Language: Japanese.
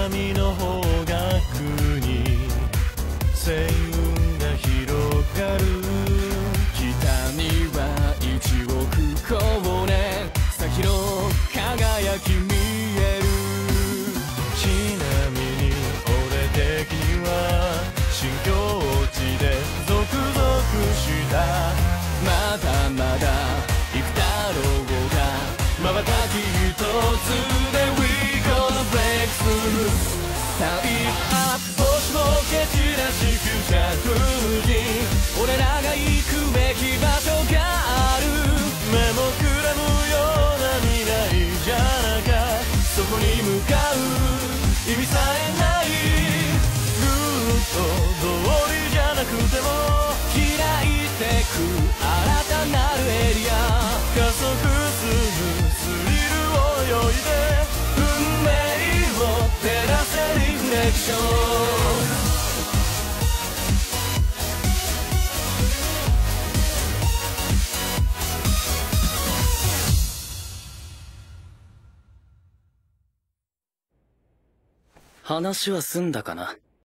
南の方角に星雲が広がる。北には1億光年先の輝き見える。ちなみに俺的には新境地でゾクゾクした。まだまだ行くだろうが瞬き一つで We gonna break through。 タイアップ星も蹴散らしフューチャークルージン。俺らが行くべき場所がある。目もくらむような未来じゃなか。そこに向かう意味さえない。ルート通りじゃなくても開いてく新たなるエリア。加速するスリルを泳いで運命を照らせリフレクション。 話は済んだかな。